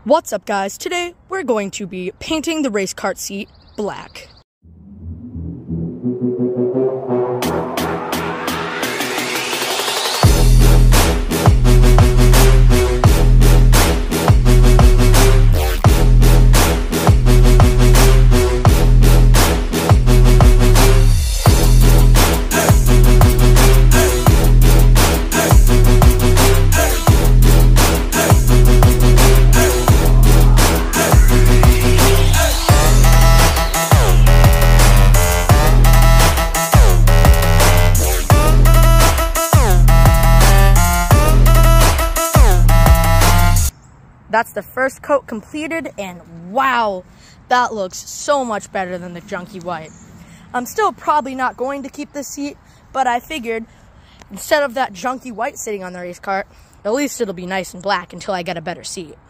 What's up, guys? Today we're going to be painting the race kart seat black. That's the first coat completed, and wow, that looks so much better than the junky white. I'm still probably not going to keep this seat, but I figured instead of that junky white sitting on the race cart, at least it'll be nice and black until I get a better seat.